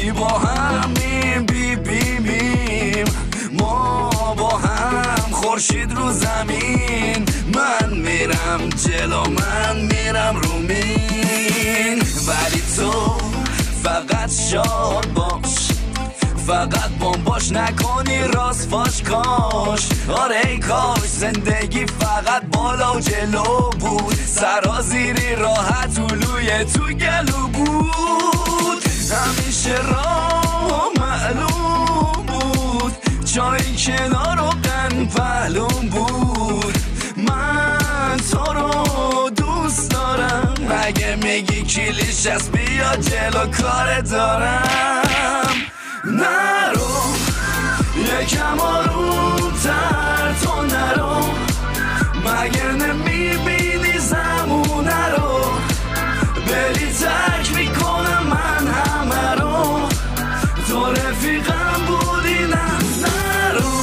وقتی با هم میبینیم ما با هم خورشید رو زمین من میرم جلو من میرم رو مین ولی تو فقط شاد باش فقط بمباش نکنی راست فاش کاش آره ای کاش زندگی فقط بالا و جلو بود سرازیری راحت اولوی تو گلو بود همیشه راه معلوم بود جایی کنار و قن پهلوم بود من تو رو دوست دارم اگه میگی کلیش از بیا جلو کار دارم نرو یکم آرومتر تو نرو مگه نمیبینی زمونه رو بری تک میکنم من همه رو تو رفیقم بودی نرو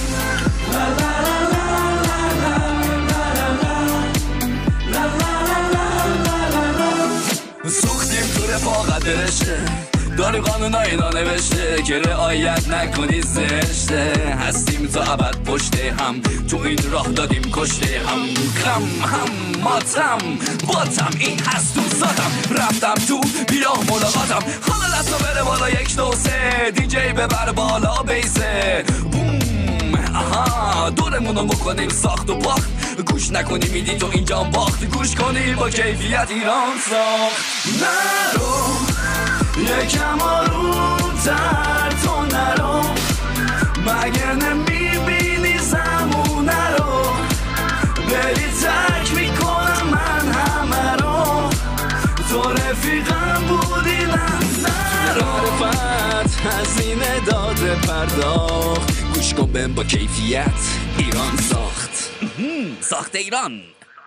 سوختیم تو رفاقت برشه داری قانون اینا نوشته که رعایت نکنی زشته هستیم تا ابد پشته هم تو این راه دادیم کشته هم ماتم باتم این هست تو ذاتم رفتم تو بیراه ملاقاتم حالا دستا بره بالا 1 2 3 دیجی ببر بالا بیسه بوم آها دورمونو بکنیم ساخت و باخت گوش نکنی میدی تو اینجا باخت گوش کنی با کیفیت ایران ساخت نرو یکم آرومتر تو نرو مگه نمیبینی زمونه رو بری تک میکنم من همه رو تو رفیقم بودی نرو معرفت هزینه داده پرداخت گوش کن بهم با کیفیت ایران ساخت ایران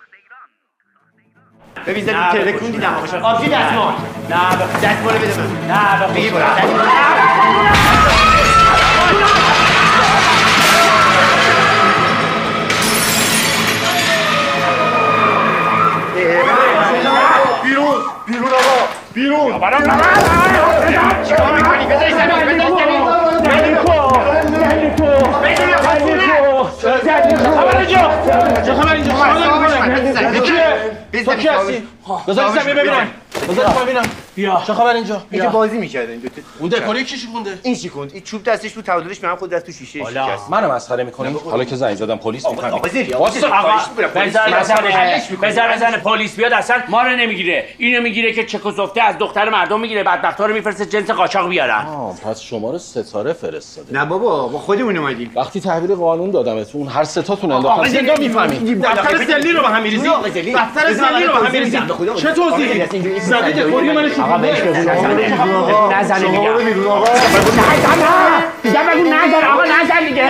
ببین زدی تلکون دیدم آقاشان آبجی دستمال نه دستمال بده من نه بگی برو بیرون آقا بیرون چیکار میکنی؟ بذاری زمین تو کی هستی؟ بذار زمین ببینم بیا چه خبر اینجا؟ اینجا بازی میکرده این دوتا اون دکوری کی شکونده؟ این شکوند این چوب دستش بود تولدش من خود دست تو شیشه شکست منو مسخره میکنی؟ حالا که زنگ زدم پلیس میفهمی آقا زیری بزن پلیس بیاد اصلا ما رو نمیگیره اینو میگیره که چکوزوفته از دختر مردم میگیره بدبختا رو میفرسته جنس قاچاق بیارن پس شما رو ستاره فرستاده نه بابا با خودمون اومدیم وقتی تحویل قانون دادمتون هر ستاتون انداختن زندان میفهمید دفتر زلی رو به هم میریزید دفتر زلی رو به هم میریزید چه توضیحی زدی دکوری من آقا بهش نزنه میگم آقا نزن دیگه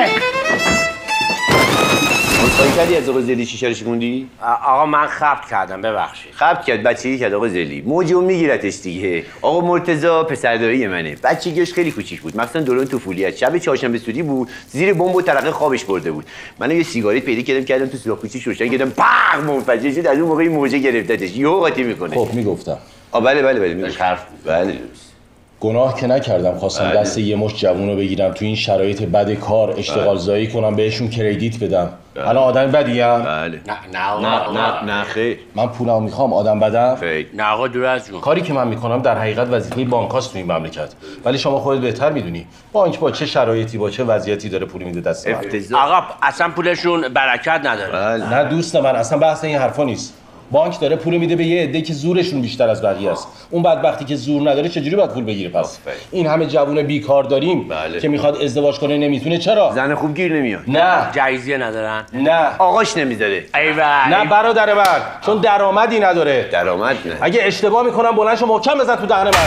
مصاحبه کردی از آقا زلی شیشه رو شکوندی؟ آقا من خبت کردم ببخشید خبت کرد بچگی کرد آقا زلی موجو میگیرتش دیگه آقا مرتضی پسردایی منه بچگیش خیلی کوچیک بود مثلا دوران طفولیت شب چهارشنبه سوری بود زیر بمب و ترقه خوابش برده بود من یه سیگاریت پیدا کردم تو سوراخ کوچیک روشن کردم پاق منفجر شد از اون موقع موجه گرفتتش یهو قاطی میکنه خب میگفتم بله میگفت بله گناه که نکردم خواستم دست یه مشت جوون رو بگیرم تو این شرایط بد کار اشتغال زایی کنم بهشون کردیت بدم الان آدم بدیم؟ بله نه خیر من پولمو میخوام آدم بدم؟ خیر نه آقا دور از جون کاری که من میکنم در حقیقت وظیفه بانکاست تو این مملکت ولی شما خودت بهتر میدونی بانک با چه شرایطی با چه وضعیتی داره پول میده دست من آقا اصلا پولشون برکت نداره نه دوست من اصلا بحث این حرفا نیست بانک داره پول میده به یه عده‌ای که زورشون بیشتر از بقیه است اون بدبختی که زور نداره چجوری باید پول بگیره پس این همه جوون بیکار داریم که میخواد ازدواج کنه نمیتونه چرا زن خوب گیر نمیاد نه جایزیه ندارن نه آقاش نمیذاره ایول نه برادر من چون درآمدی نداره درآمد نه اگه اشتباه میکنم بلند شو محکم بزن تو دهن من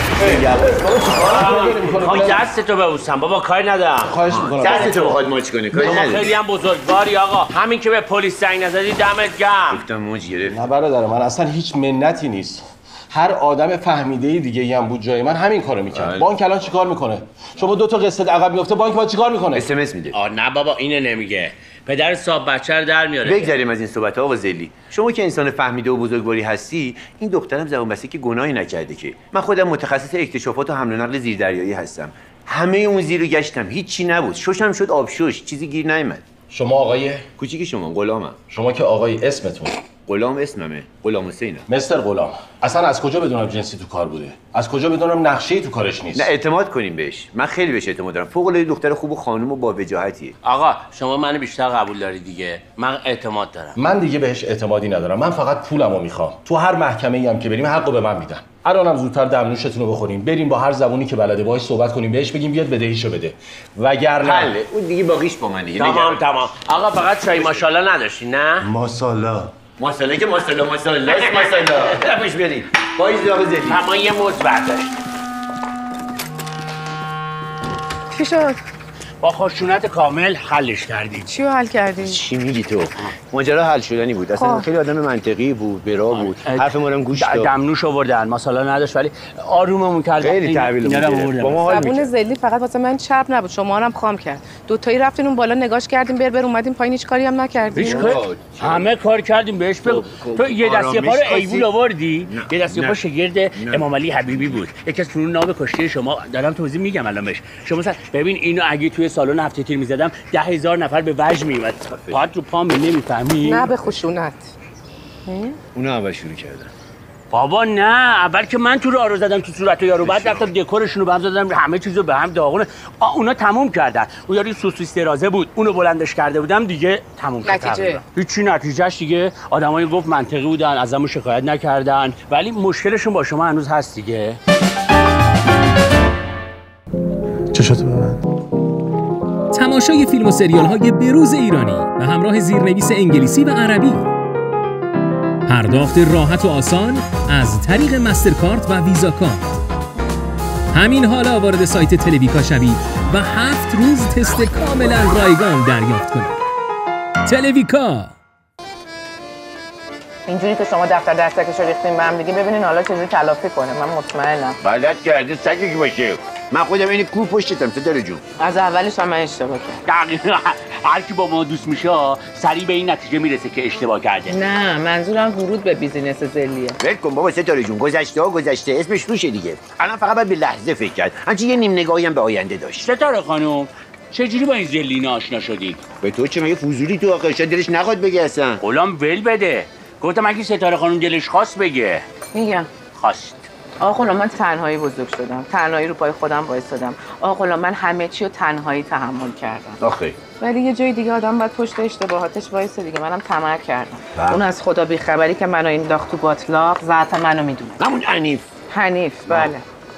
دستتو ببوسم بابا کاری ندارم خواهش میکنم دستتو بخواد ماچ کنه کاری نداره خیلی هم بزرگواری آقا همین که به پلیس زنگ نزدی دمت گرم گفتم موج گرفت نه برادر من اصلا هیچ منتی نیست هر آدم فهمیده دیگه هم بود جای من همین کارو میکرد. بانک الان چیکار میکنه؟ شما 2 تا قسط عقب میفته بانک باید چیکار میکنه؟ اس ام اس میده. نه بابا اینه نمیگه. پدر صاحب بچه رو در میاره. بگذریم از این صحبت ها آقا ذلی. شما که انسان فهمیده و بزرگواری هستی، این دخترم زبون بسته که گناهی نکرده که. من خودم متخصص اکتشافات و حمل و نقل زیردریایی هستم. همه اون زیر رو گشتم، هیچی نبود. ششم شد آب شش، چیزی گیر نیامد. شما آقای کوچیک شما غلامم. شما که آقای اسمتون؟ غلام اسممه. غلام حسینم. مستر غلام. اصلا از کجا بدونم جنسی تو کار بوده؟ از کجا بدونم نقشه‌ای تو کارش نیست؟ نه اعتماد کنیم بهش. من خیلی بهش اعتماد دارم. فوق‌العاده دختر خوب و خانم و با وجاهتیه. آقا شما منو بیشتر قبول داری دیگه. من اعتماد دارم. من دیگه بهش اعتمادی ندارم. من فقط پولمو میخوام. تو هر محکمه‌ای هم که بریم حقو به من میدن. الانم زودتر دمنوشتون رو بخوریم. بریم با هر زبونی که بلده باهاش صحبت کنیم. بهش بگیم بیاد بدهیشو بده. وگرنه حله. اون دیگه باقیش با من دیگه. تمام. آقا فقط چای ماشاءالله نداشتی نه؟ ماشاءالله. ماشاءالله که ماشاءالله ماشاءالله نمیش بریم. پاییز آقا ذلی. اما یه موز برداشت. چی شد؟ با خشونت کامل حلش کردیم. چی رو حل کردی؟ چی میگی تو؟ ماجرا حل شدنی بود. اصلا خیلی آدم منطقی بود، برا بود. حرف ما رو هم گوش داد. دمنوش آوردن، ماسالا نداشت ولی آروممون کرد. خیلی تحویلمون گرفت. با ما حال زبون ذلی فقط واسه من چرب نبود، شما رو هم خام کرد. دوتایی رفتین اون بالا نگاش کردیم بر اومدیم پایین هیچ کاری هم نکردیم. هیچ کار همه کار کردیم بهش بگو. تو یه دسته پا رو ایبول آوردی؟ یه دسته پا شگرد امام علی حبیبی بود. یکی از فنون ناب کشتی شما دارم توضیح میگم الان بهش. شما مثلا ببین اینو اگه توی سالن هفته تیر میزدم 10,000 نفر به وجه میومد. فقط رو پام نمیفهمی؟ نه به خشونت. اونا اول شروع کردن. بابا نه، اول که من تو رو زدم تو صورت یارو، بعد رفتم دکورشون رو به هم زدم، همه چیزو به هم داغونه. اونا تموم کردن. اون یارو سوسیس درازه بود، اونو بلندش کرده بودم دیگه تموم شد. نتیجه هیچی نتیجهش دیگه آدمای گفت منطقی بودن، ازمون شکایت نکردن، ولی مشکلشون با شما هنوز هست دیگه. چشاتو ببند. تماشای فیلم و سریال های بروز ایرانی و همراه زیرنویس انگلیسی و عربی. پرداخت راحت و آسان از طریق مسترکارت و ویزا کارت. همین حالا وارد سایت تلویکا شوید و 7 روز تست کاملا رایگان دریافت کنید. تلویکا. اینجوری که شما دفتر دستکشو ریختین به هم دیگه ببینین حالا چجوری تلافی کنه. من مطمئنم بلد کرده سگی باشه. من خودم این کو پشتم ستاره جون. از اولش هم اشتباه کرد. دقیقاً هر کی با ما دوست میشه سریع به این نتیجه میرسه که اشتباه کرده. نه منظورم ورود به بیزینس ذلیه. ول کن بابا ستاره جون، گذشته ها گذشته، اسمش روشه دیگه. الان فقط باید به لحظه فکر کرد. همچنین یه نیم نگاهی هم به آینده داشت. ستاره خانم چجوری با این ذلینه آشنا شدی؟ به تو چه مگه فضولی تو آخه شاید دلش نخواد بگه اصلا. غلام ول بده. گفتم اگه ستاره خانم دلش خواست بگه. میگم خواست. آقا غلام من تنهایی بزرگ شدم، تنهایی رو پای خودم وایسادم. آقا غلام من همه چی رو تنهایی تحمل کردم. آخه ولی یه جای دیگه آدم باید پشت اشتباهاتش وایسه دیگه. منم طمع کردم. اون از خدا بیخبری که منو انداخت تو باطلاق، ذات منو میدونه. همون حنیف بله.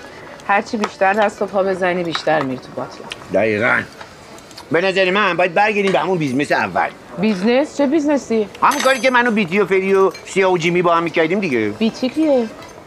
هرچی بیشتر دست و پا بزنی بیشتر میری تو باطلاق. دقیقاً. به نظر من باید برگردیم به همون بیزنس اول. بیزنس؟ چه بیزنسی؟ همون کاری که منو بیتی و فری و سیاه و جیمی با هم می‌کردیم دیگه. بیتی کیه؟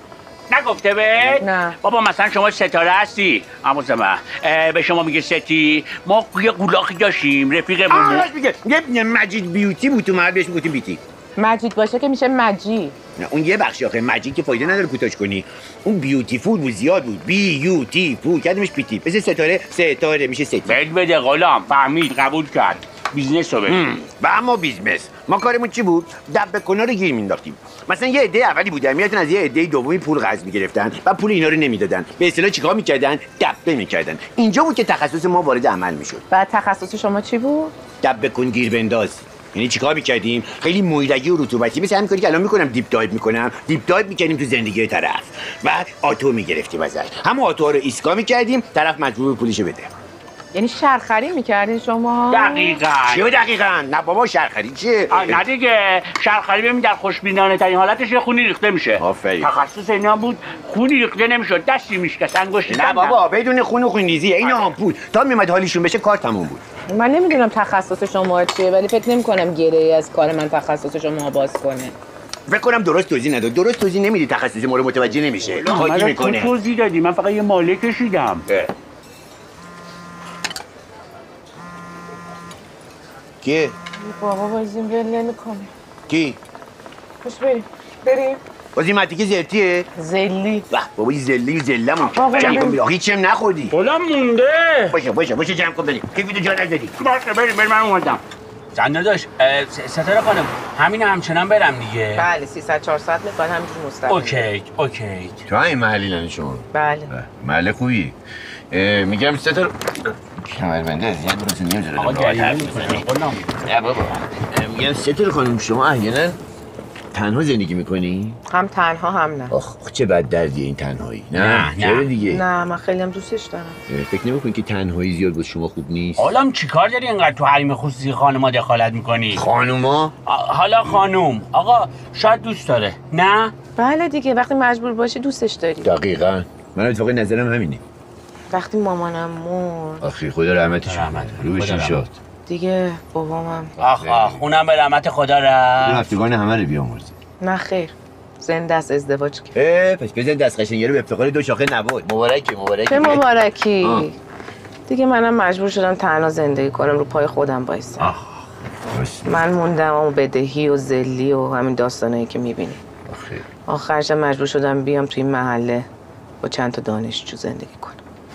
نگفته بهت؟ نه. بابا مثلا شما ستاره هستی عموز من به شما میگه ستی. ما یه قولاقی داشتیم رفیقمون میگه یه مجید بیوتی بود تو محل بهش میگفتیم بیتی. مجید باشه که میشه مجی. نه اون یه بخش آخه مجید که فایده نداره کوتاش کنی. اون بیوتیفول بود زیاد بود. بیوتیفول کردیمش بیتی. مثل ستاره میشه ستی. بده غلام فهمید قبول کرد. بیزنس رو بگیم. و اما بیزنس ما کارمون چی بود؟ دبه کنا رو گیر مینداختیم. مثلا یه عده اولی بودن میاتون از یه عده دومی پول قرض میگرفتن و پول اینا رو نمیدادن. به اصطلاح چیکار میکردن؟ دبه میکردن. اینجا بود که تخصص ما وارد عمل میشد. بعد تخصص شما چی بود؟ دبه کن گیر بنداز. یعنی چیکار میکردیم؟ خیلی مویلگی و رطوبتی مثل همین کاری که الان میکنم دیپ دایو میکنم. دیپ دایو میکردیم تو زندگی طرف. بعد آتو میگرفتیم ازش. همون آتو رو ایسکا میکردیم، طرف مجبور پولشو بده. یعنی شرخری میکردین شما؟ دقیقاً. چیه دقیقاً؟ نه بابا شرخری چیه؟ نه دیگه شرخری ببین در خوشبینانه ترین حالتش یه خونی ریخته میشه. آفرین. تخصص اینا بود خونی ریخته نمیشد، دستی میشکست، انگشتی. نه بابا بدون خون و خونریزیه. این آمپول تا میومد حالیشون بشه کار تموم بود. من نمیدونم تخصص شما چیه ولی فکر نمی‌کنم گره‌ای از کار من تخصص شما باز کنه. فکر کنم درست توضیح نداد. درست توضیح نمیدی تخصص ما رو متوجه نمیشه. خاطی میکنه. تو توضیح دادی من فقط یه ماله کشیدم. کیه؟ بابا بازیم ول نمی‌کنه. کی؟ خوش بریم. بریم. بازی متیک زرتیه؟ زلی. بابا این زلی و زلمون جمع کن بریم. هیچ هم نخوردی. غلام مونده. باشه جمع کن بریم. کیفیتو جا نذاری. باشه بریم من اومدم. زن نداشت ستاره خانم همین همچنان برم دیگه. بله 300 400 میخواد همینجور مستقیم. اوکی. تو همین محلی شما؟ بله. محل خوبی. میگم ستاره کمربنده از یاد براتون نمیذاره. آقا گرد غلام. نه بابا. میگم ستاره خانم شما احیانا تنها زندگی میکنی؟ هم تنها هم نه. آخ چه بد دردیه این تنهایی. نه چرا دیگه؟ نه من خیلی هم دوستش دارم. فکر نمی‌کنی که تنهایی زیاد بود شما خوب نیست؟ غلام چیکار داری اینقدر تو حریم خصوصی خانم‌ها دخالت میکنی؟ خانوما؟ حالا خانوم آقا شاید دوست داره نه؟ بله دیگه وقتی مجبور باشی دوستش داری. دقیقاً. من اتفاقا نظرم همینه. وقتی مامانم مرد آخی خدا رحمتش کنه. روحشون شاد. دیگه بابامم آخ اونم به رحمت خدا رفت. رفتگان همه رو بیامرزه. نه خیر زنده است ازدواج کرد. پس بزن دست قشنگی رو به افتخار دو شاخه نبود. مبارکه. چه مبارکی. دیگه منم مجبور شدم تنها زندگی کنم رو پای خودم وایسم. من موندم و بدهی و ذلی و همین داستانایی که میبینی. آخرش مجبور شدم بیام توی این محله با چند تا دانشجو زندگی کنم.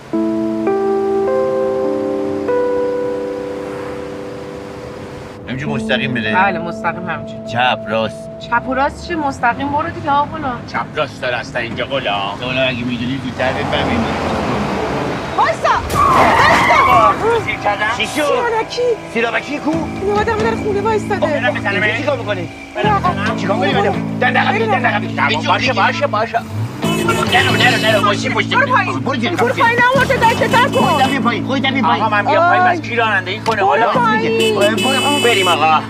همینجور مستقیم بده. بله مستقیم همینجور. چپ راست. چپ و راست چه مستقیم برو دیگه آقا. چپ راست داره هستن اینجا غلام. تو اگه میدونی زودتر بفهمی. وایسا. سیر کردم؟ چی شد؟ سیرابکی کو؟ این آدم در خونه وایستاده. برم بزنم چیکار می‌کنی؟ چیکار کنی بدم؟ باشه نرو ماشین پشت برو پایین نمورده دستتر کن. خودت بیا پایین آقا من بیام پایین بس کی رانندگی کنه حالا بریم آقا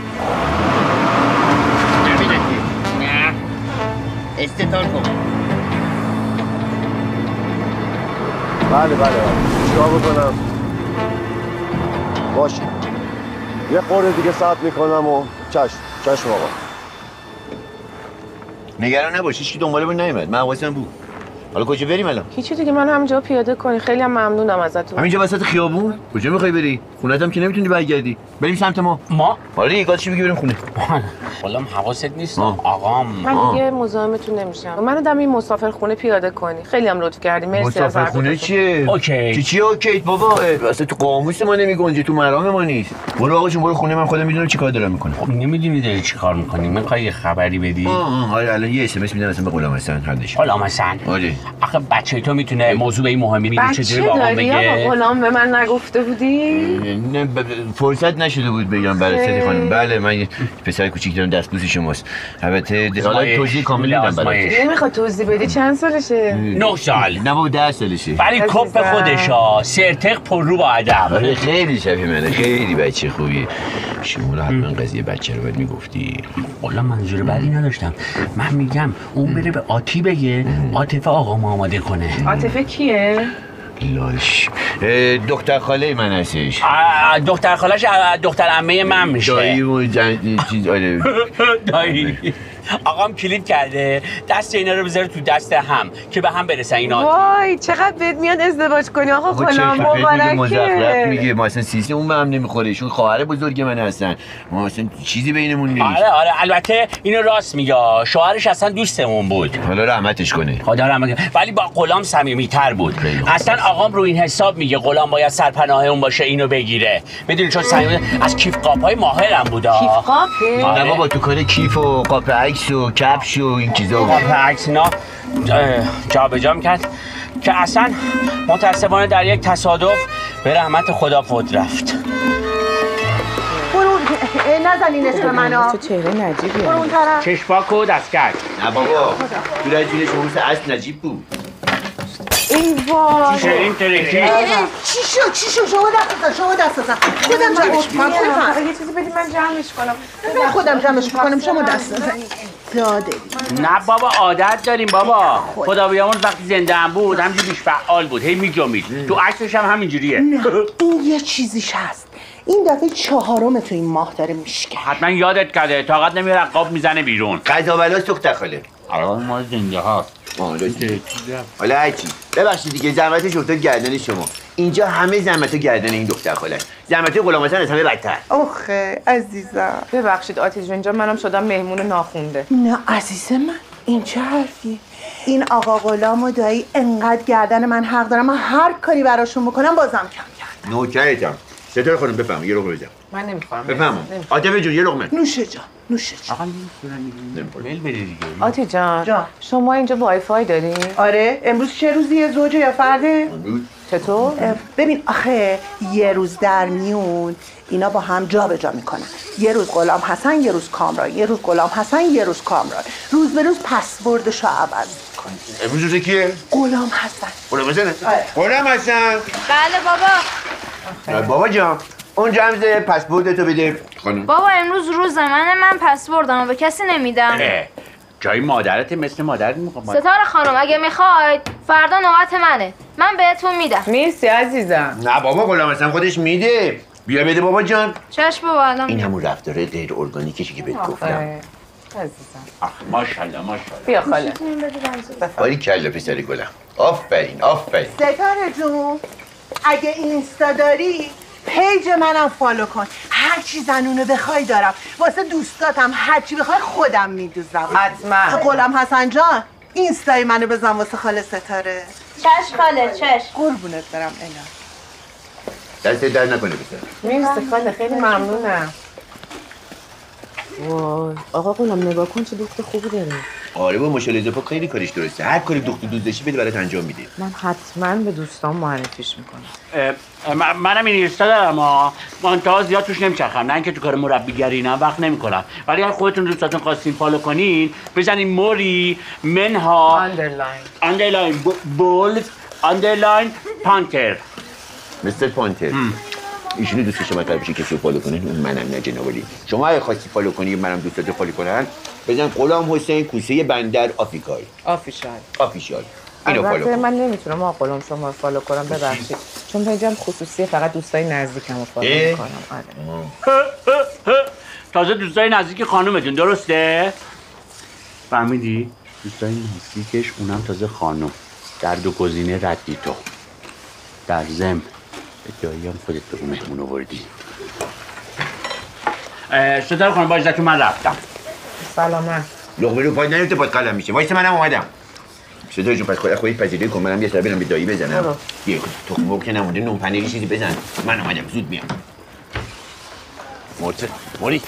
استتار کن. بله چیکار بکنم؟ باشه یه خورده دیگه صبر میکنم و چشم آقا. نگران نباش هیچ کی دنبالمون نیومد. من حواسم بود. حالا کجا بریم الان؟ هیچی دیگه من همینجا پیاده کنی. خیلی هم ممنونم ازتون. همینجا وسط خیابون؟ کجا میخوای بری؟ خونه‌ت هم که نمیتونی برگردی. بریم سمت ما. حالا دیگه چی میگی بریم خونه؟ غلام حواست نیست آقام. من دیگه مزاحمتون نمیشم. منو دم این مسافر خونه پیاده کنی. خیلی هم لطف کردی. مرسی از مسافر خونه چیه؟ اوکی. چی اوکی بابا؟ اصلا تو قاموس ما نمیگنجه، تو مرام ما نیست. برو آقا جون برو خونه، من خودم میدونم چیکار دارم میکنم. خب نمیدونی داری چیکار میکنی؟ میخوای یه خبری بدی؟ آره الان یه اس ام اس میدم اصلا به غلام حسن حلش. غلام حسن. آره. آخه بچه تو میتونه موضوع به این مهمی بگه چجوری با آقا بگه؟ غلام به من نگفته بودی؟ نه فرصت نشده بود بگم برای ست خانم. بله من پسر کوچیک دارم دستبوس شماست. البته حالا توضیح کامل میدم برات. نمیخواد توضیح بدی چند سالشه؟ 9 سال. نه بابا 10 سالشه. ولی کپ خودشا سرتق پر رو با ادب. خیلی شبیه منه، خیلی بچه خوبیه. شما رو حتما قضیه بچه رو باید میگفتی. والا منظور بعدی نداشتم. من میگم اون بره به آتی بگه عاطفه آقا آماده کنه. عاطفه کیه؟ لاش دختر خاله من هستش. دختر خالش دختر عمه من میشه. دایی و چیز آره. دایی آقام کلید کرده دست اینا رو بذاره تو دست هم که به هم برسن اینا. وای چقدر بهت میاد ازدواج کنی آقا غلام. مبارکه. میگه ما اصلا سیسی اون به هم نمیخوره. ایشون خواهر بزرگ من هستن. ما اصلا چیزی بینمون نیست. آره البته اینو راست میگه. شوهرش اصلا دوستمون بود. حالا رحمتش کنه. خدا رحمت کنه. ولی با غلام صمیمیت‌تر بود. اصلا آقام رو این حساب میگه غلام باید سرپناه اون باشه اینو بگیره. میدونی چون صمیم از کیف قاپای ماهرم بود. کیف قاپه؟ نه بابا تو کار کیف و قاپ عکس و کفش و این چیزا. قاپ عکس اینا جابجا می‌کرد که اصلا متأسفانه در یک تصادف به رحمت خدا فوت رفت. برو نزنینش به منو. تو چهره نجیبیه. برو اون طرف. چشماک و دستکش. نه بابا تو رجونش موس اصل نجیب بود. این وای چیشه این ترکی؟ چی شو شما دست بزن خودم جمعش میکنم. یه چیزی بدی من جمعش کنم. خودم جمعش میکنم شما دست بزنید. داده نه بابا عادت داریم بابا. خدا بیامرز وقتی زنده هم بود همینجوری بیش فعال بود. هی میجامید. تو عکسش هم همینجوریه. نه این یه چیزیش هست. این دفعه 4م تو این ماه داره میشکنه. حتما یادت کرده طاقت نمیاره قاب میزنه بیرون. قضا بلاست دختر خاله. الان ما زنده هاست. حالا هرچی ببخشید دیگه زحمتش افتاد گردن شما. اینجا همه زحمتو گردن این دختر خاله. زحمت غلام حسن از همه بدتر. آخه عزیزم ببخشید آتیش جون، اینجا منم شدم مهمون ناخونده. نه عزیز من این چه حرفی؟ این آقا غلام و دایی انقدر گردن من حق دارم، من هر کاری براشون بکنم بازم کم کردم. نوکرتم. ستاره خانم بفهم یه لقمه بزن. من نمیخوام. بفهمم. عاطفه جون یه لقمه. نوشه جان. آقا نمی‌خورن ول بده دیگه. آتی جان شما اینجا وای فای داری؟ آره امروز چه روزیه؟ زوجه یا فرده؟ چطور؟ ببین آخه یه روز در میون اینا با هم جا به جا میکنن. یه روز غلام حسن، یه روز کامران، یه روز غلام حسن، یه روز کامران. روز به روز پسوردشو عوض میکنه. امروز روز کیه؟ غلام حسن. غلام حسن؟ غلام حسن. بله بابا. بابا جان اونجا هم پسورد تو بده خانم. بابا امروز روز من پسوردمو به کسی نمیدم. جای مادرت مثل مادرت میخوام. ستاره خانم اگه میخواید فردا نوبت منه، من بهتون میدم. نیستی عزیزم. نه بابا غلام حسن خودش میده. بیا بده بابا جان. چشم بابا الان. این همون رفتاره غیر ارگانیکیه که بهت گفتم. عزیزم. ماشاءالله. بیا خاله. باری کلا پسر گلم. آفرین. ستاره جون اگه اینستا داری پیج منم فالو کن. هر چی زنونو بخوای دارم. واسه دوستاتم هر چی بخوای خودم میدوزم. حتما. غلام حسن جان اینستای منو بزن واسه خاله ستاره. چشم خاله چشم. قربونت برم الا. دست در نکنه پسر. مرسی خاله خیلی ممنونم. وای آقا غلام نگاه کن چه دوست خوبی داره. آره با ماشاءالله اضافه خیلی کارش درسته. هر کاری دوست داشتی بده برات انجام میده. من حتما به دوستان معرفیش میکنم. منم این اینستا دارم مانتا زیاد توش نمیچرخم، نه اینکه تو کار مربیگری نه وقت نمیکنم، ولی اگه خودتون دوستاتون خواستین فالو کنین بزنین موری منها اندرلاین بولز اندرلاین پانتر. مستر پانتر. ایشونو دوست شما قرار بشه کسی فالو کنین اون منم نه جناب علی. شما اگه خواستی فالو کنی منم دوستاتو فالو کنن بزن غلام حسین کوسه بندر آفریقایی. آفیشال. اینو فالو کن. من نمیتونم آقا غلام شما فالو کنم ببخشید. چون پیجم خصوصیه فقط دوستای نزدیکمو فالو میکنم. آره. تازه دوستای نزدیک خانومتون درسته؟ فهمیدی؟ دوستای نزدیکش اونم تازه خانم. در دو گزینه ردی تو. در ضمن جایی هم خودت بگو مهمون آوردی. ستاره خانم با عزتون من رفتم. سلامت. لقمه رو پای نیفته پاد قلم میشه. وایسا منم اومدم. ستاره جون پس خودت پذیرایی کن منم یه سر برم به دایی بزنم. یه تخم مرغ که نمونده نون پنیری چیزی بزن. من اومدم زود میام. موری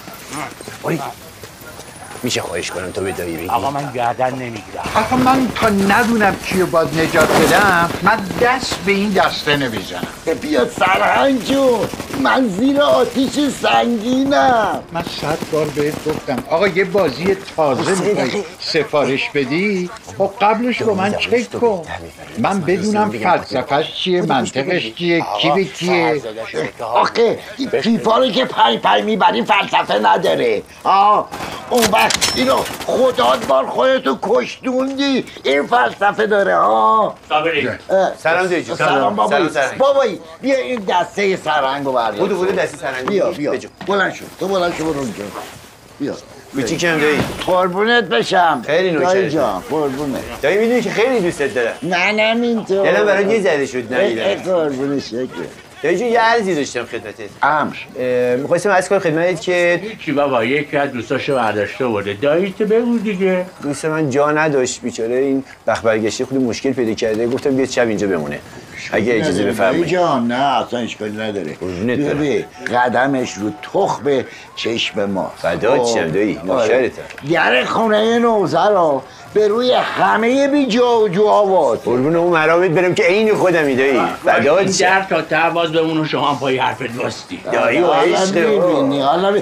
میشه خواهش کنم تو به دایی بگی؟ آقا من گردن نمیگیرم. آخه من تا ندونم کیو باید نجات بدم من دست به این دسته نمیزنم. بیا سرهنگ جون من زیر آتیش سنگینم. من 100 بار بهت گفتم آقا یه بازی تازه میخوای سفارش بدی خب قبلش رو من چک کن من بدونم فلسفهش چیه منطقش چیه کی به کیه. آخه فیفا رو که پای میبری فلسفه نداره. اون وقت اینو خدات بار خودتو کشتوندی این فلسفه داره. سلام دیجو. سلام بابایی بیا این دسته سرهنگو بردار. بودو دسته سرهنگ. بیا بلند شو تو بلند شو برو اونجا. بیا کوچیکم دایی. قربونت بشم. خیلی نوکرت. دایی جان قربونت. دایی میدونی که خیلی دوستت دارم. منم اینطور. دلم برات یه زده شد ندیدم. قربونت شکر. دایی جون یه عرضی داشتم خدمتت. امر. می‌خواستم عرض کنم خدمتت که چی بابا یکی از دوستاشو برداشته آورده. داییت بگو دیگه. دوست من جا نداشت بیچاره این وقت برگشته خود مشکل پیدا کرده گفتم بیاد شب اینجا بمونه. اگه اجازه بفرمایید. جان نه اصلا اشکالی نداره. ببین قدمش رو تخم چشم ما. فدات شم دایی نوکرتم. در خونه نوزه رو به روی همه بی جا و جو آواز. قربون اون مرامت برم که عین خودمی دایی. فدات شم. در تا ته باز بمونه شما هم پای حرفت واسطی. دایی و عشق. حالا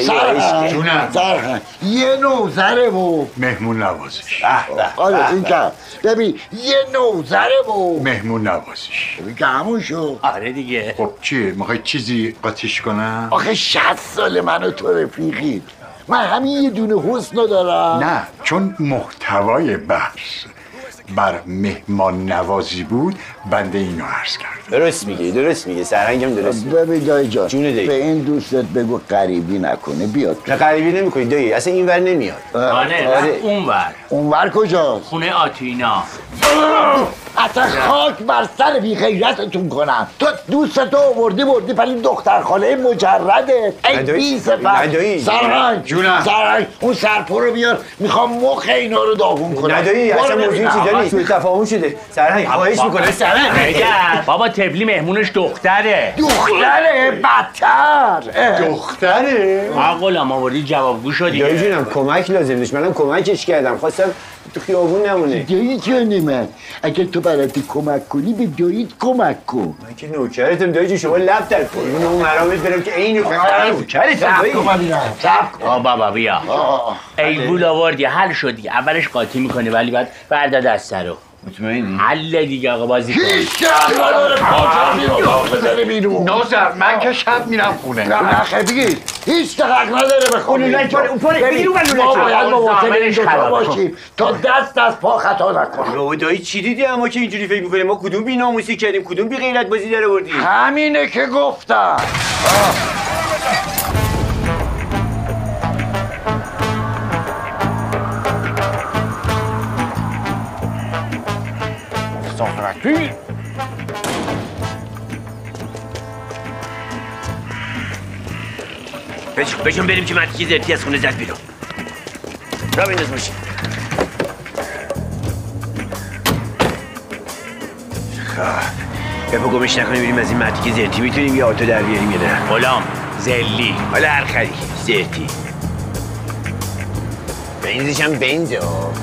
سرهنگ یه نوزره و مهمون نوازش. آره این که ببین یه نوزره و مهمون نوازش. ببین که همون شو. آره دیگه. خب چیه میخوای چیزی قاطیش کنم؟ آخه 60 سال من و تو رفیقید. من همین یه دونه حسن دارم. نه چون محتوای بحث بر مهمان نوازی بود بنده اینو عرض کردم. درست میگه سرهنگم درست. ببین دایی جان جون دایی. به این دوستت بگو غریبی نکنه بیاد. نه غریبی نمیکنی دایی اصلا این ور نمیاد. آره اون ور. اون ور کجاست؟ خونه آتینا. اصلا خاک بر سر بی غیرتتون کنم. تو دوستتو آوردی بردی پر این دختر خاله مجرده. ای بی صفت. سرهنگ سرهنگ اون سرپو رو بیار، میخوام مخ اینا رو داغون کنم. ندایی اصلا موضوع چیزا نیست، سوء تفاهم شده. سرهنگ خواهش میکنه سرهنگ. بابا تبلی مهمونش دختره. دختره بدتر. دختره؟ غلام آوردی جوابگو شدی. دایی جونم کمک لازم داشت، منم کمکش کردم، خواستم تو خیابون نمونه. دایی جان من، اگه تو بلدی کمک کنی به داییت کمک کن. من که نوکرتم دایی جون، شما لب در کن. اون مرامت برم که این نوکرتم دایی. صبر کن. بابا بیا. ایبول آوردی حل شدی. اولش قاطی میکنی ولی بعد فردا دست رو. مطمئنی؟ حل دیگه آقا بازی کن. هیچ نداره پاچم بیرون. نوزر من که شب میرم خونه. نه خبیر هیچ حق نداره بخونه. اون پاره بگیر اون ما باید مواظب این دوتا باشیم تا دست از پا خطا نکنم. بابا دایی چی دیدی اما که اینجوری فکر میکنیم؟ ما کدوم بی‌ناموسی کردیم؟ کدوم بی غیرت بازی در آوردیم؟ همینه که گفتم. بشون بریم که مرتیکی زرتی از خونه زد بیرون. را بنداز ماشین. بپا گمش نکنیم بریم از این مرتیکی زرتی میتونیم یه آتو در بیاریم یا نه؟ غلام زلی حالا هر خری زرتی بینزش هم بینزه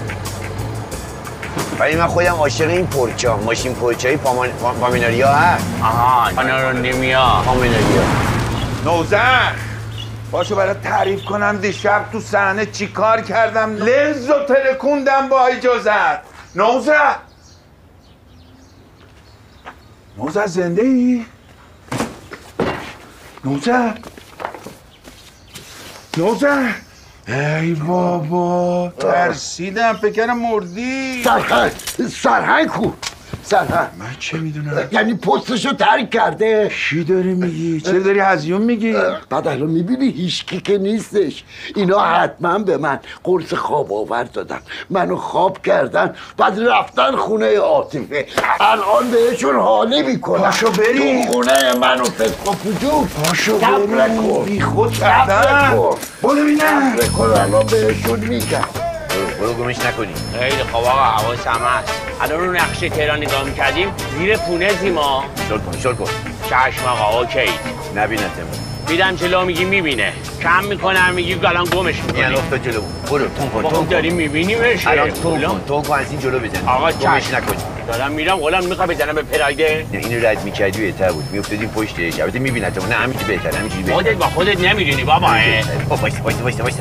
ولی من خودم عاشق این پرچام ماشین پرچایی پامیناریا هست. آها پانارونیمیا پامیناریا. نوزر باشو برات تعریف کنم دیشب تو صحنه چی کار کردم. لنز رو ترکوندم با اجازت. نوزر زنده ای؟ نوزر ای بابا ترسیدم فکر کردم مردی. سرهنگ کو سرهنگ من چه میدونم؟ یعنی پستشو ترک کرده. چی داری میگی؟ چرا داری هزیون میگی؟ بعد الان میبینی هیچکی که نیستش. اینا حتما به من قرص خواب آور دادن، منو خواب کردن، بعد رفتن خونه عاطفه. الان بهشون حالی میکنن. پاشو بریم تو خونه منو فسق و فجور. پاشو بریم بی خود کردن. برو ببینم الان بهشون میگم. برو گمش نکنی. خیلی خوب آقا حواسم هست. الان رو نقشه تهران نگاه میکردیم زیر پونه زیما. شل کن چشم آقا اوکی. نبینتم میدم جلو میگی میبینه، کم میکنم میگی الان گمش میکنی. یعنی افتاد جلو برو تون کن داریم میبینیمش. الان تو کن از این جلو بزن. آقا گمش نکنی. دارم میرم غلام میخوای بزنم به پرایده. نه اینو رد میکردی بهتر بود، میافتادیم پشتش. البته میبینتم. نه همینجوری بهتره، همینجوری بهتره. خودت با خودت نمیدونی بابا. وایسا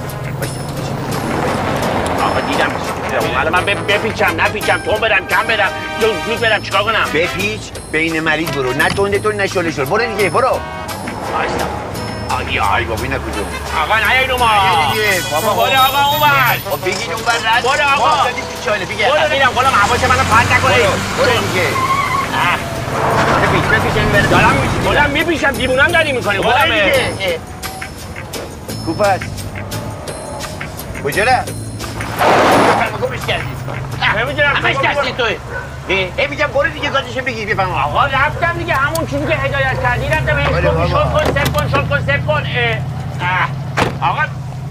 آقا دیدم. حالا من بپیچم نپیچم، تون برم کم برم زود برم چیکار کنم؟ بپیچ بین مریض برو، نه تون نه شل برو دیگه برو. وایسا. آی بابا اینا کجا؟ آقا نه اینو ما. بابا برو آقا اونور. خب بگید اونور رد. برو آقا. برو میرم غلام حواس منو پرت نکنی. برو دیگه. بپیچ این بره. دارم میپیچم دیوونم داری میکنی غلام. کوپس کجا ره؟ گمش کردی. نمیدونم همش دستی توی. میگم برو دیگه گازشو بگیر بفهم. آقا رفتم دیگه همون چیزی که هدایت کردی رفتم هیچ شل کن سب کن. آقا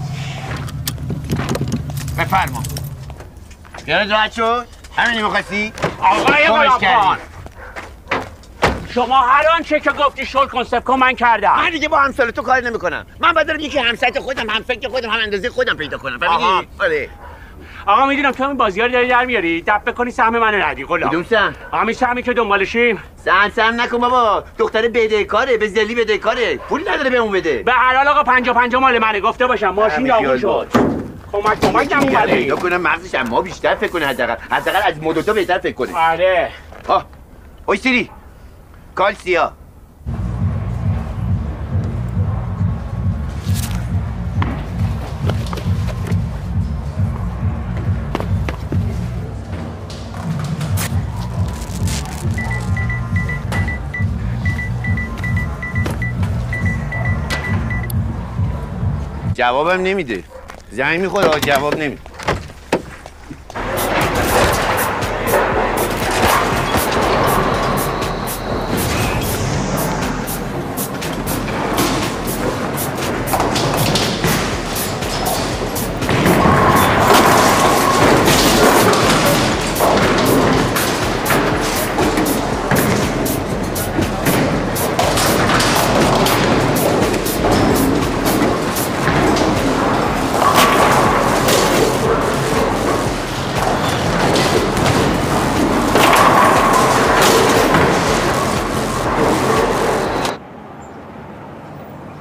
بفرما. یاد راحت شد؟ همینی می‌خواستی؟ آقای غلامخان شما هر آنچه که گفتی شل کن سب کن من کردم. من دیگه با همسال تو کار نمی‌کنم. من باید برم یکی همسط خودم، هم فکر خودم، هم اندازه خودم پیدا کنم. فهمیدی؟ آره. آقا میدونم تو همین بازی‌ها رو داری در میاری. دفع کنی سهم منو ندی غلام. کدوم سهم؟ همین سهمی که دنبالشیم. سهم نکن بابا. دختر بدهکاره، به ذلی بدهکاره. پولی نداره بهمون بده. به هر حال آقا 50 مال منه گفته باشم. ماشین داغون شد. کمک نمون پیدا کنم مغزش ما بیشتر فکر کنه حداقل از مدوتا بهتر فکر کنه. آره. اویستری. کالسیا. جوابم نمیده. زنگ میخوره جواب نمیده.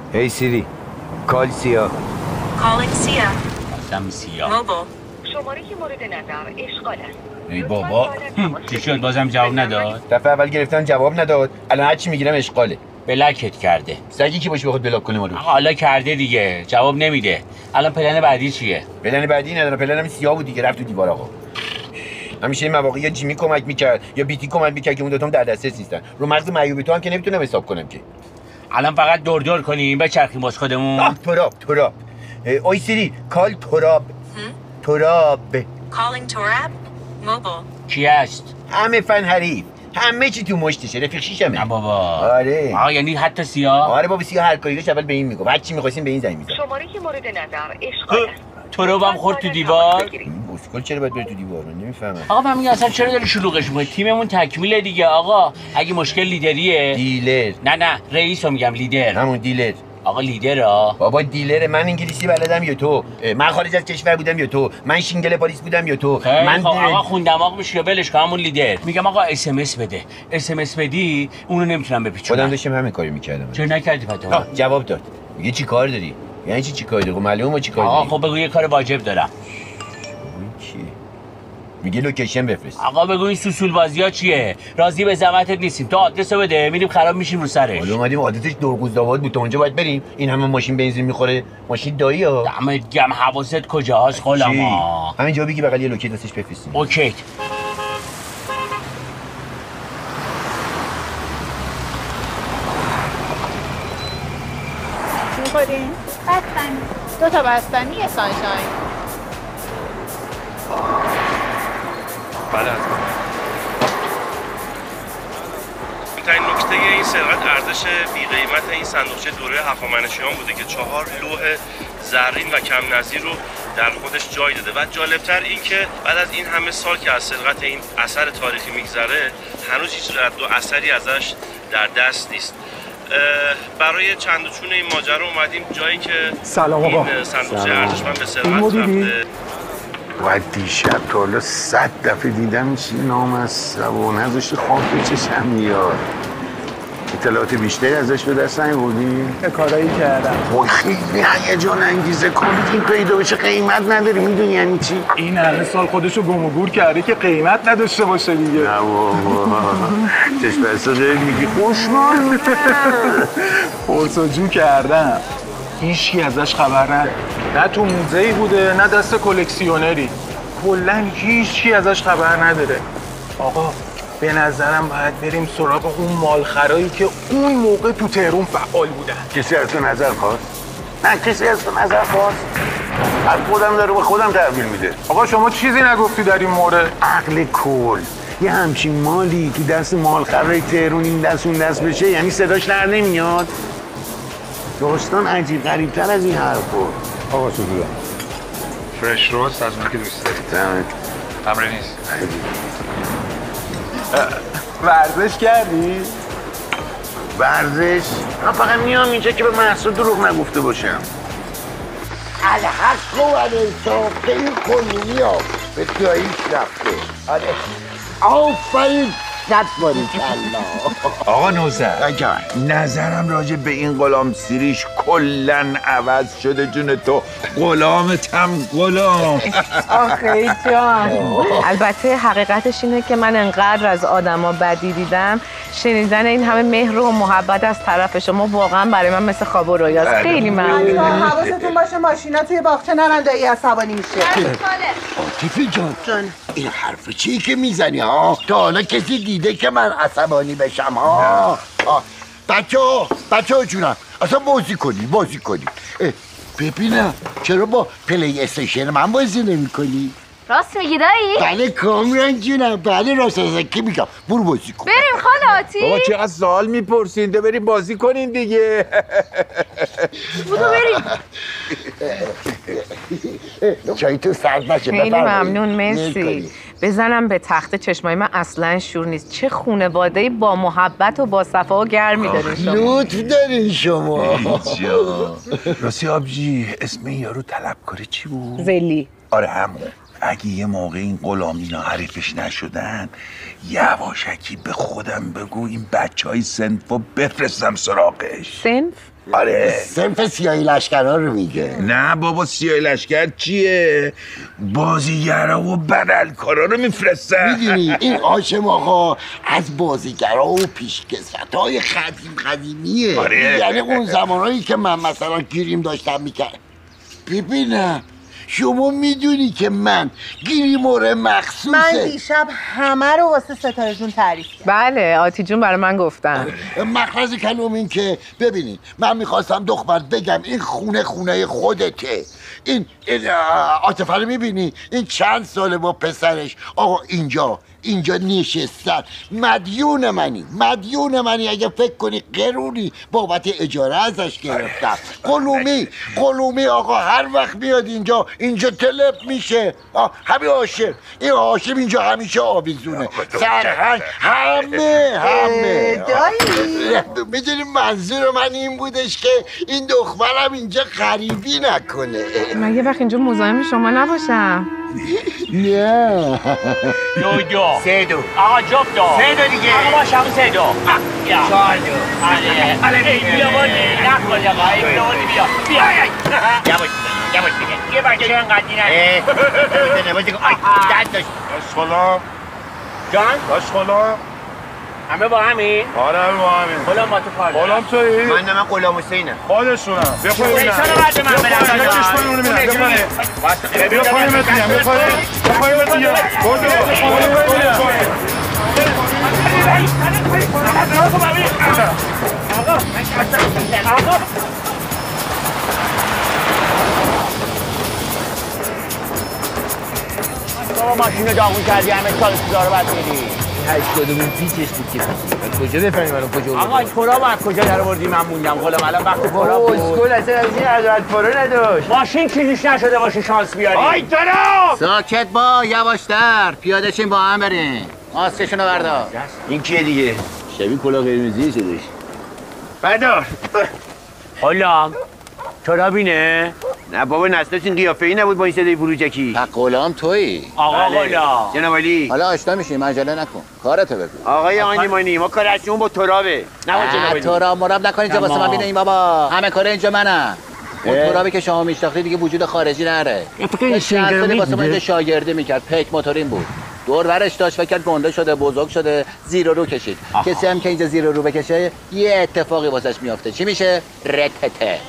هی سیری کال سیا Calling Sia. آدم سیا Mobile. شماره که مورد نظر اشغال است. ای بابا چی شد بازم جواب نداد؟ دفعه اول گرفتم جواب نداد الان هر چی میگیرم اشغاله بلاکت کرده. سگی کی باشه بخواد بلاک کنه ما رو حالا کرده دیگه جواب نمیده. الان پلن بعدی چیه؟ پلن بعدی نداره پلنم سیاه بود دیگه رفت تو دیوار آقا همیشه این مواقع یا جیمی کمک میکرد یا بیتی کمک میکرد که اون دوتام در دسترس نیستن رو مغز معیوب تو هم که نمیتونم حساب کنم که الان فقط دور کنیم بچرخیم باز خودمون. تراب اوی سیری کال تراب Calling Torab. Mobile. کی است؟ همه فن حریف همه چی تو مشتشه رفیق شیشمه نه بابا آره یعنی حتی سیاه؟ آره بابا سیاه هر کاری داشت اول به این میگم هر چی می‌خواستین به این زنگ می‌زد شماره که مورد نظر اشغال است. ترابم خورد تو دیوار. اسکل چرا باید بره تو دیوار من نمیفهمم آقا من میگم اصلا چرا داری شلوغش می‌کنی؟ تیممون تکمیله دیگه آقا. اگه مشکل لیدریه دیلر نه رئیسو میگم لیدر. همون دیلر آقا لیدره بابا دیلره من انگلیسی بلدم یا تو من خارج از کشور بودم یا تو من شینگل پاریس بودم یا تو من آقا خون دماغ میشه ولش کن همون لیدر. میگم آقا اس بده اس بدی اونو نمیتونم بپیچونم. خودم داشتم همین کارو میکردم چرا نکردی پتا؟ جواب داد میگه چی کار داری یعنی چی کار داری معلومه چی کار داری آقا خب بگو یه کار واجب دارم. چی میگه لوکیشن بفرست آقا بگو این سوسول بازی‌ها چیه؟ راضی به زحمتت نیستیم. تو آدرسو بده میریم خراب میشیم رو سرش. حالا اومدیم عادتش دورگوزدآباد بود تا اونجا باید بریم این همه ماشین بنزین میخوره ماشین دایی ها دمت گرم حواست کجاست غلاما؟ همینجا بگی بغل یه لوکیت واسش بفرستیم اوکی می‌خورین؟ بستنی 2 تا بستنی یه سانشاین. بله مهمترین نکته این سرقت ارزش بی قیمت این صندوقچه دوره هخامنشیان بوده که 4 لوح زرین و کم نظیر رو در خودش جای داده و جالبتر این که بعد از این همه سال که از سرقت این اثر تاریخی میگذره هنوز هیچ رد و اثری ازش در دست نیست. برای چند و چون این ماجرا اومدیم جایی که سلام آقا این صندوقچه ارزشمند به سرقت رفته. و دیشب تا حالا 100 دفعه دیدم چی نامصب و نذاشته خواب به چشم میاد. اطلاعات بیشتری ازش به دست نیاوردی؟ یه کارایی کردم. وای خیلی هیجان انگیزه کامل این پیدا بشه قیمت نداری میدونی یعنی چی؟ این همه سال خودشو گم و گور کرده که قیمت نداشته باشه دیگه. نه بابا چشم بسته غیر میگی خوشمال پرسجو کردم هیچکی ازش خبر نداره نه تو موزه‌ای بوده نه دست کلکسیونری کلاً هیچکی ازش خبر نداره. آقا به نظرم باید بریم سراغ اون مالخرایی که اون موقع تو تهران فعال بودن. کسی از تو نظر خواست؟ نه کسی از تو نظر خواست؟ از خودم داره به خودم تحویل میده. آقا شما چیزی نگفتی در این مورد؟ عقل کل یه همچین مالی تو دست مالخرای تهران این دست اون دست بشه یعنی صداش در نمیاد. داستان عجیب غریب‌تر از این حرفا. آقا سوزودا فرش روست از اون که دوست داری تمره نیست. ورزش کردی؟ ورزش؟ من فقط میام اینجا که به محصول دروغ نگفته باشم. الحق و الانصاف این کنونی ها به جاییش رفته. آره آفرین 100 باری کلا. آقا نوزر نظرم راجع به این غلام سیریش کلن عوض شده جون تو. غلامتم غلام. آخه جان البته حقیقتش اینه که من انقدر از آدما بدی دیدم شنیدن این همه مهر و محبت از طرف شما واقعا برای من مثل خواب و رویاست. خیلی ممنون. حواستون باشه ماشینا توی باغچه نرن دایی عصبانی میشه. عاطفه جان این حرف چی که میزنی ها؟ تا حالا کسی دیده که من عصبانی بشم ها؟ بچه ها جونم اصلا بازی کنی ببینم چرا با پلی استیشن من بازی نمی کنی؟ راست میگی دایی؟ بله کامران جونم بله راست از کی میگم برو بازی کن. بریم خالاتی؟ بابا چقدر سوال میپرسین ده بریم بازی کنین دیگه. بودو بریم. چایی تو سرد نشه. خیلی ممنون مرسی. بزنم به تخت چشمای من اصلا شور نیست. چه خونواده‌ای با محبت و با صفا و گرمی دارین شما. لطف دارین شما. راستی آبجی اسم این یارو طلبکاری چی بود؟ زلی. آره همون. اگه یه موقع این غلامینا حریفش نشدن یواشکی به خودم بگو این بچهای صنفو بفرستم سراغش. صنف؟ آره صنف سیاهی لشکرها رو میگه. نه بابا سیاهی لشکر چیه؟ بازیگرا و بدلکارا رو میفرستن. میدونی این هاشم آقا از بازیگرا و پیشکسوت‌های قدیمیه. آره. یعنی اون زمانهایی که من مثلا گیریم داشتم میکرد. ببینم شما میدونی که من گیریمور مخصوصه. من دیشب همه رو واسه ستاره جون تعریف کردم. بله آتی جون برای من گفتن. مخرج کلام این که ببینید من میخواستم دختر بگم این خونه خودته. این عاطفه رو میبینی این چند ساله با پسرش آقا اینجا نشستن. مدیون منی اگه فکر کنی قرونی بابت اجاره ازش گرفتم. قلومی آقا هر وقت میاد اینجا تلپ میشه. همین هاشم اینجا همیشه آویزونه. سرهنگ همه دایی میدونی منظور من این بودش که این دخترم اینجا غریبی نکنه. من یه وقت اینجا مزاحم شما نباشم. نه دو سه دو آقا جفت دو سه دو دیگه آقا باشم سه دو چهار دو ای بیا بردی نکن آقا ای بیا بردی بیا یواش دیگه یه بچه اینقدی نه نباشه دست داشت داشت جان؟ همه با همین؟ آره همه با همین. غلام با تو کار دارم. غلام تویی؟ من غلام حسینم. خودشونم. بیا پایین ببینم. حسین رو بعد من برم. یه چشم اونو میبینم. بیا پایین بهت میگم. بیا پایین بهت میگم. بابا ماشین رو داغون کردی همه سال سودا رو باید میری. 80 پیچش بود که کجا بفهمیم الان کجا بود؟ آقا تورا باید کجا در آوردی من موندم غلام الان وقت تورا بود. اسکول اصلا از این عدالت پارو نداشت. ماشین چیزیش نشده باشه شانس بیاری. آی تورا! ساکت با یواشتر پیاده شین با هم بریم. ماسکشونو بردار. این کیه دیگه؟ شبیه کلاه قرمزی شدش. بردار. غلام تورا بینه؟ نه بابا نسلش این قیافه‌ای نبود با این صدای بروجکی. غلام تویی؟ آقا غلام. جناب علی. حالا آشنا میشیم عجله نکن. کارتو بگو. آقای آنیمانی ما کار از با ترابه. نه با جناب علی. تراب مراب نکنید اینجا واسه من ببین بابا. همه کار اینجا منم. اون ترابی که شما میشناختی دیگه وجود خارجی نره. این سینگر واسه من شاگردی میکرد. پک موتورین بود. دور ورش داشت فکر کرد گنده شده بزرگ شده زیر رو کشید. کسی هم که اینجا زیر رو بکشه یه اتفاقی واسش میافته. چی میشه؟ رتته.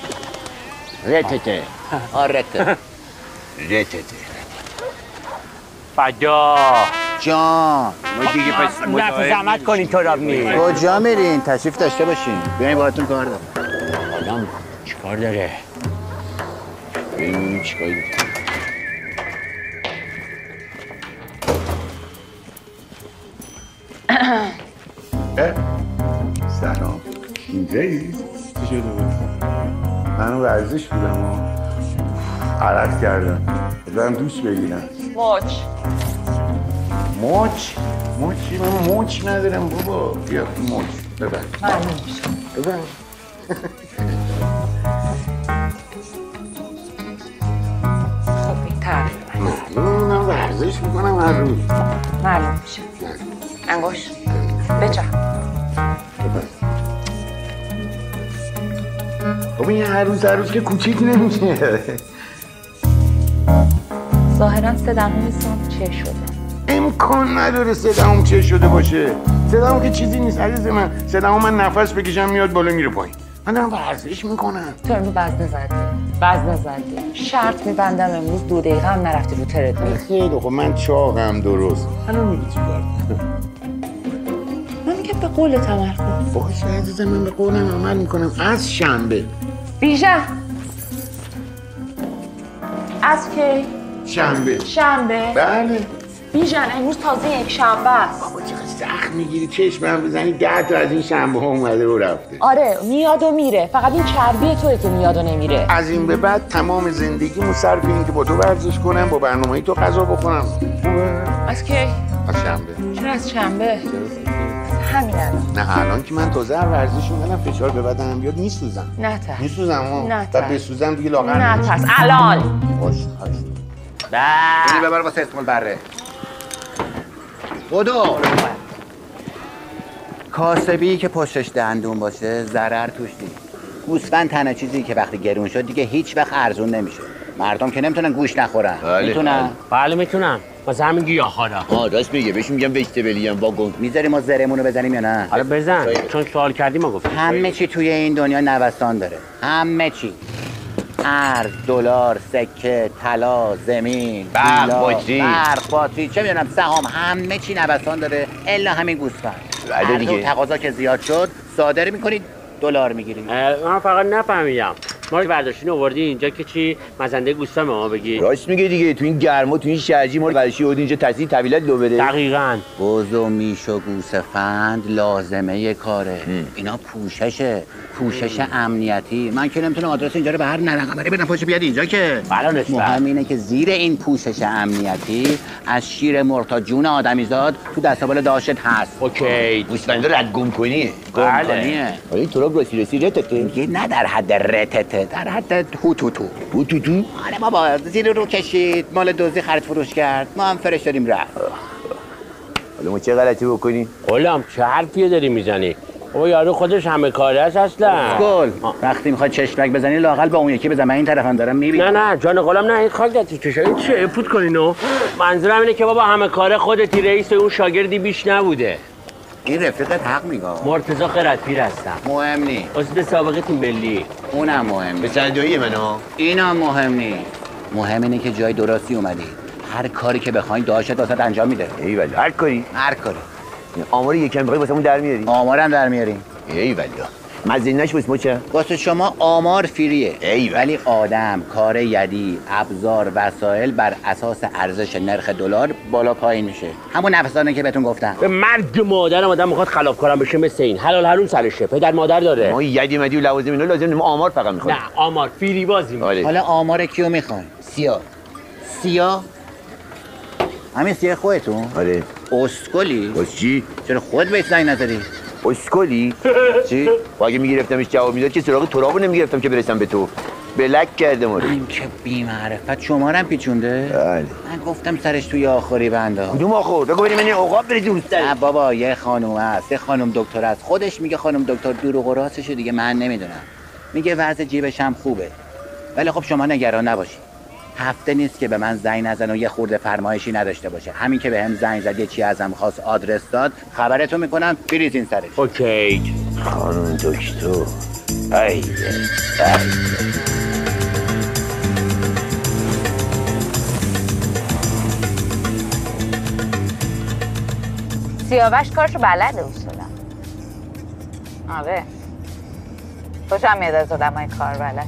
فدا جان ما دیگه پس نفع زحمت کنین تراب نیست. کجا میرین؟ تشریف داشته باشین. بیاین باهاتون کار دارم. آدم چیکار داره؟ ببینیم چیکار داره. سلام اینجایی؟ چی شده بود؟ من ورزش بودم و عرق کردم برم دوش بگیرم. موچ؟ من موچ ندارم بابا. بیا موچ ببر. ببر. خب این تعریف من ورزش میکنم هر روز. معلوم میشه. انگوش بچه. خب این هر روز که کوچیک نمیشه. ظاهرا 3 دهم سال چه شده؟ امکان نداره 3 دهم چه شده باشه. 3 دهم که چیزی نیست عزیز من. 3 دهم من نفس بکشم میاد بالا میره پایین. من دارم ورزش میکنم. تو امروز وزنه زدی. شرط میبندم امروز 2 دقیقه هم نرفتی رو تردمیل. خیلی خب من چاقم درست. الان میگی چی کار؟ من میگم به قول تمرکز. باشه عزیزم من به قولم عمل میکنم. از شنبه. بیژن. از کی؟ شنبه؟ بله. بیژن امروز تازه یک شنبه است. بابا چقدر سخت میگیری چشمم بزنی 10 تا از این شنبه ها اومده و رفته. آره میاد و میره. فقط این چربی توئه که میاد و نمیره. از این به بعد تمام زندگیمو صرف این که با تو ورزش کنم با برنامه‌ای تو غذا بخورم. خوبه؟ از کی؟ از شنبه. چرا از شنبه؟ همین الان. نه الان که من تازه ورزش میکنم فشار به بدنم بیاد میسوزم. نه ترس. میسوزم نه بعد بسوزم دیگه لاغر نه ترس. الان. باش. اینی ببر واسه اسمال بره. بدو. کاسبی که پشتش دندون باشه ضرر توش نیست. گوسفند تنها چیزی که وقتی گرون شد دیگه هیچ وقت ارزون نمیشه. مردم که نمیتونن گوش نخورن. میتونن؟ بله میتونن. مثلا همین گیاها را. راست میگه، بهش میگم ویجیتبلی هم واگن. میذاری ما زرمونو بزنیم یا نه؟ آره بزن. چون سوال کردی ما گفتیم. همه چی توی این دنیا نوسان داره. همه چی. ارز، دلار، سکه، طلا، زمین، برق، باتری، چه میدونم سهام، همه چی نوسان داره الا همین گوسفند. عرض و تقاضا که زیاد شد صادر میکنید دلار میگیرید. من فقط نفهمیدم. ما برداشتین آوردی اینجا که چی مزنده گوسفند ما بگی. راست میگه دیگه، تو این گرما تو این شرجی ما برداشتی آوردی اینجا تاثیر طویلت لو بده. دقیقاً. بز و میش و گوسفند لازمه کاره. اینا پوششه امنیتی. من که نمیتونم آدرس اینجا رو به هر نرقمری بدم پاشه بیاد اینجا که. مهم اینه که زیر این پوشش امنیتی از شیر مرغ تا جون آدمیزاد تو دستابال داشت هست. اوکی. گوسفندا رو رد گم کنی. گم کنیه. ولی تو رو رسی رتته. نه در حد رتته، در حد هوتوتو. آره بابا، زیر رو کشید، مال دزدی خرید فروش کرد، ما هم فرستادیم رفت. حالا ما چه غلطی بکنیم؟ غلام چه حرفیه داری میزنی؟ او یارو خودش همه کاره است اصلا. گل وقتی میخواد چشمک بزنی لااقل با اون یکی بزن، من این طرفم دارم میبینم. نه جان غلام نه، این خاک در چشای این چه پوت کنینو. منظورم اینه که بابا همه کاره خودتی، رئیس اون شاگردی بیش نبوده. این رفیقت حق میگه. مرتضی خیرتپیر هستم. مهم نی. عضو سابق تیم ملی. اونم مهم نی. به صندوقی منو. اینا مهم نی. مهم اینه که جای درستی اومدی. هر کاری که بخواید داشت واسه انجام میده. ایول. هر کاری. آمار یکم بخوای واسمون در میاریم. آمارم در میاریم. ایول. مزینش واسه ما چه؟ واسه شما آمار فریه. ولی آدم، کار یدی، ابزار، وسایل بر اساس ارزش نرخ دلار بالا پایین میشه. همون نفسانه که بهتون گفتم. به مرگ مادرم آدم میخواد خلاف کارم بشه مثل این. حلال حروم سرشه. پدر مادر داره. ما یدی مدی و لوازم اینا لازم، ما آمار فقط میخوایم. نه آمار فری بازی. حالا آمار کیو میخواین؟ سیاه همین سیاه خودتون؟ آره. اسکلی؟ واسه چی؟ چرا خود بهش زنگ نزدی؟ اسکلی؟ چی؟ اگه میگرفتمش جواب میداد که سراغ ترابو نمیگرفتم که برسم به تو. بلک کرده ما رو. این که بی معرفت شما رو هم پیچونده؟ بله. من گفتم سرش توی آخری بنده. کدوم آخر؟ بگو بریم این عقاب بری دوسته. نه بابا، یه خانوم هست، یه خانم دکتر هست، خودش میگه خانم دکتر دروغ و راستشو دیگه من نمیدونم. میگه وضع جیبش هم خوبه. ولی خب شما نگران نباشید. هفته نیست که به من زنگ نزن و یه خورده فرمایشی نداشته باشه. همین که بهم زنگ زد یه چی ازم خواست آدرس داد، خبرتون میکنم بریزین سرش. اوکی. خانم دکتر. سیاوش کارشو بلده اصولا. آره. خوشم میاد از آدمای کار بلد.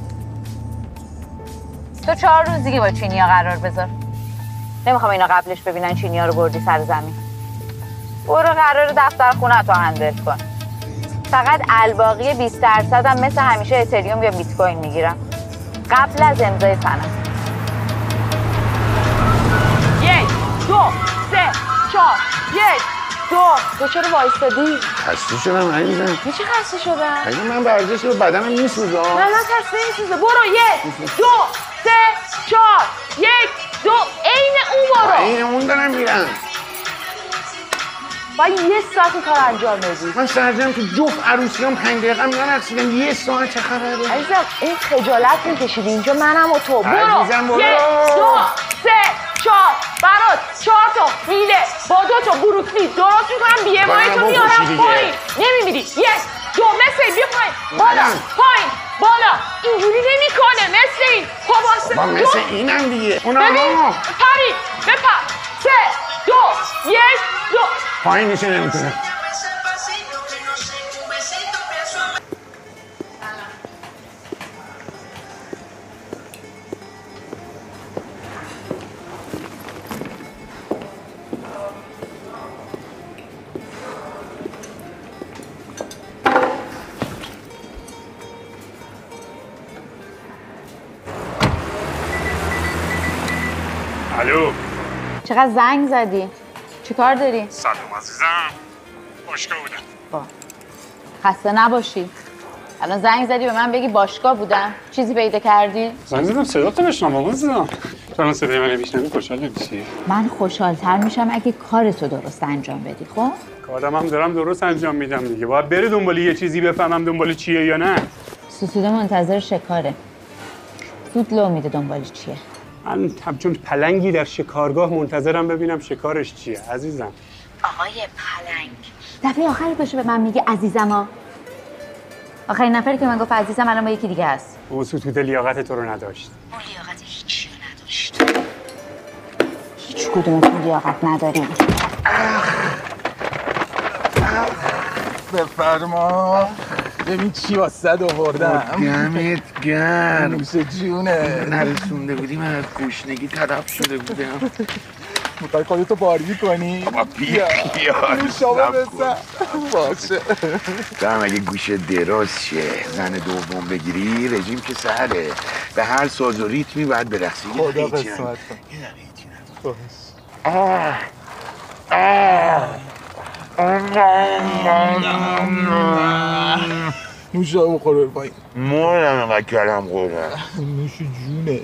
تو 4 روز دیگه با چینیا قرار بذار. نمیخوام اینا قبلش ببینن چینیا رو بردی سر زمین. برو قرار دفتر خونه تو هندل کن. فقط الباقی 20% هم مثل همیشه اتریوم یا بیت کوین میگیرم. قبل از امضای سند. 1 2 3 4 1 2. تو چرا وایستادی؟ خسته شدم عزیزم. چی خسته شدم؟ اگه من ورزش رو بدنم میسوزه. نه خسته نمیسوزه. برو 1 2 3 4 1 2. عین اون برو. عین اون دارم میرم. باید 1 ساعت کار انجام بدی. من سرجم تو جفت عروسیام 5 دقیقه نرسیدم. 1 ساعت چه خبره؟ عزیزم این خجالت میکشیدی اینجا منم و تو. برو. 1 2 3 4 برات 4 تا میله با 2 تا بروکلی درست میکنم. بی امای تو میارم پایین. نمیمیری. 1 2 مثل بیا پایین. بالا پایین بالا. اینجوری نمیکنه مثل این. با مثل اینم دیگه. ببین پری بپر. 3 2 1 2. پایین میشه نمیتونه. الو. چقدر زنگ زدی؟ چی کار داری؟ سلام عزیزم. باشگاه بودم. با خسته نباشی. الان زنگ زدی به من بگی باشگاه بودم. چیزی پیدا کردی؟ زنگ زدم صداتو بشنوم عزیزم. چون صدای من بشنوی خوشحال نمیشی؟ من خوشحال‌تر میشم اگه کارتو درست انجام بدی. خب؟ کارم هم دارم درست انجام میدم دیگه. باید بری دنبال یه چیزی بفهمم دنبال چیه یا نه. سوسوده منتظر شکاره. زود لو میده دنبالش چیه. من همچون پلنگی در شکارگاه منتظرم ببینم شکارش چیه عزیزم. آقای پلنگ دفعه آخری باشه به من میگه عزیزم ها. آخرین نفری که من گفت عزیزم الان با یکی دیگه است. اون سوسوده لیاقت تو رو نداشت. اون لیاقت هیچی رو نداشت. هیچ کدومتون لیاقت نداریم. بفرما ببین چی واسد آوردم. دمت گرم. نوش جونه. نرسونده بودی من از گشنگی تلف شده بودم. میخوای خودتو بارگی کنی؟ بیا شما بزن باشه. دارم اگه گوش دراز شه زن دوم بگیری رژیم که سهله. به هر ساز و ریتمی باید برقصی. خدا قسمت کن. نوشا بخور بایی مورم اینقدر کلم خوردم. نوش جونه.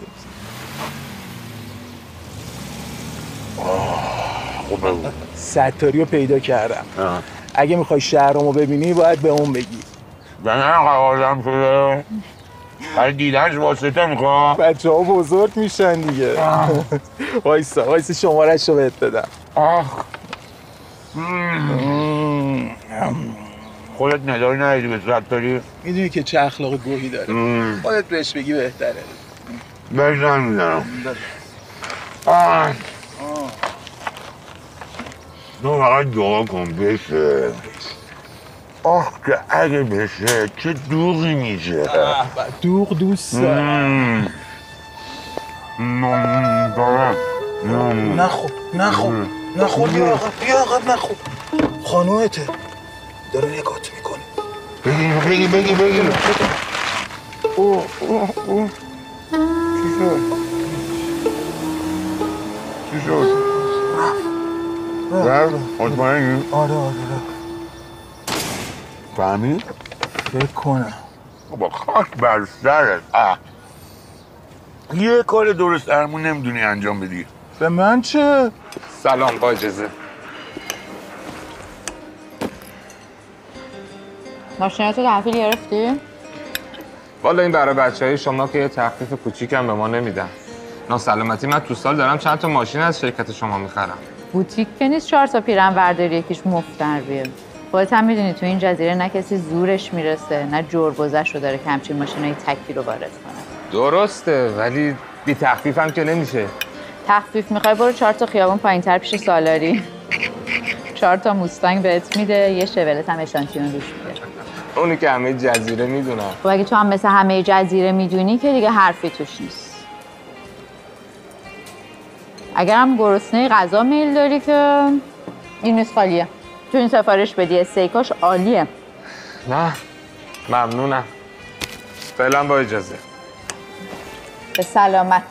خوب بگو. ستاری رو پیدا کردم. اگه میخوای شهرامو ببینی باید به اون بگی. به من قوازم شده برای دیدنش واسطه میخوام. بچه ها بزرگ میشن دیگه. وایسا شماره‌اش رو بهت بدم. خودت نداری نداری به ستاری؟ میدونی که چه اخلاق گوهی داره. خودت بهش بگی بهتره. بهش نمیدارم. تو فقط دعا کن بشه. آخ که اگه بشه چه دوغی میشه. دوغ دوست دارم. نخور بیا عقب نخور. خانومته داره نگات میکنه. بگی اوه چی شد؟ رفت؟ مطمئنی؟ آره فهمید؟ فکر کنم. با خاک بر سرت. یه کار درست درمون نمیدونی انجام بدی. به من چه؟ سلام با اجازه. ماشیناتو تحویل گرفتی؟ والا این برای بچه‌های شما که یه تخفیف کوچیکم به ما نمیدن. ناسلامتی من تو سال دارم چند تا ماشین از شرکت شما میخرم. بوتیک که نیست 4 تا پیرن ورداری یکیش مفت در بیاره. خودت هم میدونی تو این جزیره نه کسی زورش میرسه نه جرگذشت رو داره که همچین ماشینای تکی رو وارد کنه. درسته ولی بی تخفیف هم که نمیشه. تخفیف میخوای برو 4 تا خیابون پایین‌تر پیش سالاری. 4 تا موستنگ بهت میده، یه شولت هم اشانتیون روش میده. اونی که همه جزیره میدونم. خب اگه تو هم مثل همه جزیره میدونی که دیگه حرفی توش نیست. اگر هم گرسنه غذا میل داری که این نیست خالیه. تو این سفارش بدی استیکاش عالیه. نه ممنونم. فعلا با اجازه. به سلامت.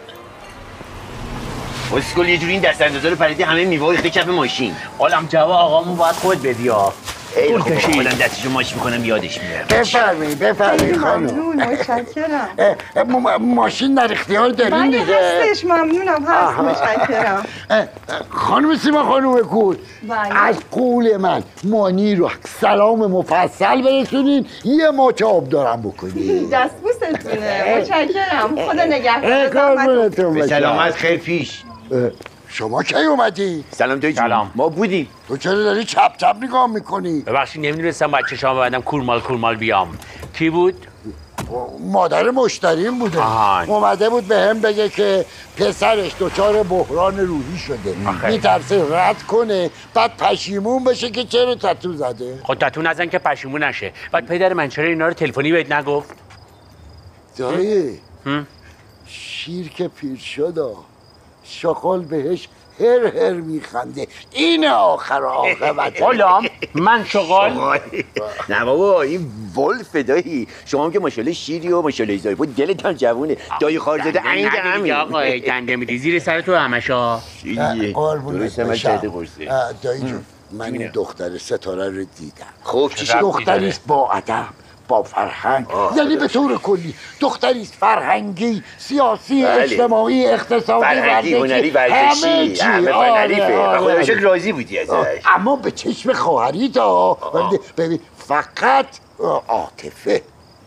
اسکل یه جوری این دست اندازه رو پریدی همه میوه ریخته کف ماشین. عالم جوا آقامون باید خود بدی ها. ای خب خودم دستشو ماچ میکنم یادش میره. بفرمایید خانم. ممنون متشکرم. ماشین در اختیار دارین دیگه. هستش ممنونم هست متشکرم. خانم سیما خانم کول از قول من مانی رو سلام مفصل برسونین یه ماچ آب دارم بکنین. دست بوستتونه متشکرم. خدا نگهدار. به سلامت خیر پیش. شما کی اومدی؟ سلام دایی جون. سلام. ما بودیم. تو چرا داری چپ چپ نگاه میکنی؟ ببخشید نمیدونستم باید چشام ببندم کورمال بیام. کی بود؟ مادر مشتریم بوده. اومده بود به هم بگه که پسرش دچار بحران روحی شده. میترسه رد کنه بعد پشیمون بشه که چرا تتو زده. خود تتو نزن که پشیمون نشه. بعد پدر من چرا اینا رو تلفنی بهت نگفت؟ دایی شیر که پیر شد شغال بهش هر میخنده. این آخر عاقبت. غلام من شغال. نه بابا این ولف دایی. شما هم که ماشاءالله شیری و ماشاءالله زایی بود دلت هم جوونه. دایی خارزاده عین همین. آقا دنده میدی زیر سر تو همشا. درست من جده قرصه. دایی جون من این دختر ستاره رو دیدم. خب چی دختریست با ادب با فرهنگ. یعنی به طور کلی دختریست فرهنگی سیاسی اجتماعی اقتصادی فرهنگی هنری ورزشی همه فنریفه. خدا شکر راضی بودی ازش. اما به چشم خواهری تا ببین فقط عاطفه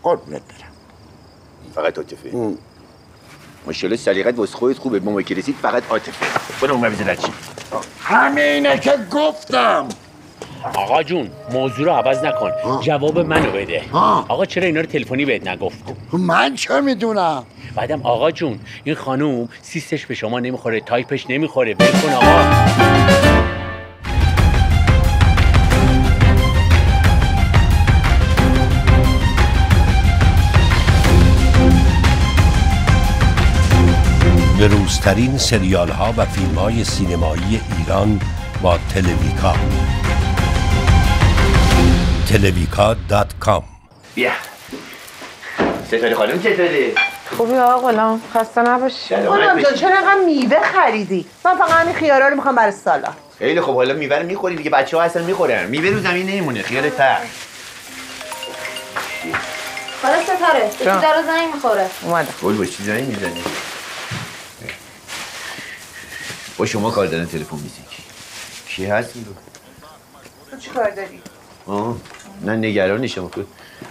قربونت برم. فقط عاطفه. ماشاءالله سلیقت واسه خودت خوبه. با ما که رسید فقط عاطفه. برو اون بزن چی؟ همینه که گفتم. آقا جون موضوع رو عوض نکن. جواب منو بده. آقا چرا اینا رو تلفنی بهت نگفت؟ من چه میدونم؟ بعدم آقا جون این خانوم سیستش به شما نمیخوره، تایپش نمیخوره. ول کن آقا. بروزترین سریال ها و فیلم های سینمایی ایران با تلویکا. تلویکا.com. بیا ستاره خانم چطوره؟ خوبی آقا غلام، خسته نباشی. غلام جان چرا اینقدر میوه خریدی؟ من فقط همین خیارا رو میخوام برای سالاد. خیلی خوب، حالا میوه رو میخوری دیگه، بچه‌ها اصلا میخورن. میوه رو زمین نمیمونه، خیال تر. حالا ستاره چی در زنگ میخوره؟ اومدم. گل با چی زنگ میزنی؟ با شما کار دارن تلفن میزنی. کی هست این رو؟ تو چی کار داری؟ نه نگرانشم خود.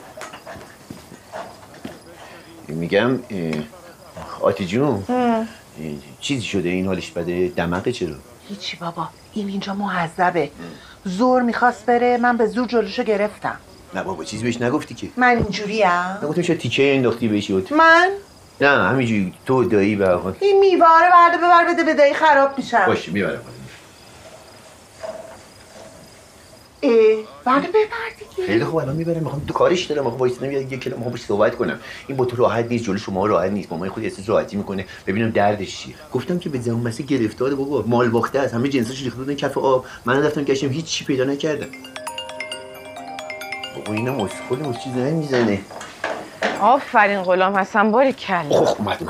میگم آتی جون چیزی شده این حالش بده؟ دماغه چرا؟ هیچی بابا، این اینجا مهذبه. زور میخواست بره، من به زور جلوشو گرفتم. نه بابا چیزی بهش نگفتی که. من اینجوریم؟ نگفتم شاید تیکه انداختی بهش. من؟ نه همینجوری تو دایی به آقا. این میوه رو برده ببر بده به دایی خراب میشم. باشه میبرم. برده ببر دیگه. خیلی خوب الان میبرم. میخوام تو کارش دارم. آقا وایس نمیاد یک کلمه میخوام باهاش صحبت کنم. این با تو راحت نیست، جلوی شما راحت نیست. مامای خود احساس راحتی میکنه. ببینم دردش چیه. گفتم که به زمان مسئله گرفتاره بابا، مال باخته است. همه جنساش ریخته بودن کف آب. من رفتم گشتم هیچ چی پیدا نکردم. بابا اینم اسخول چیزی نمیزنه. آفرین غلام حسن، باری کلا. اومد.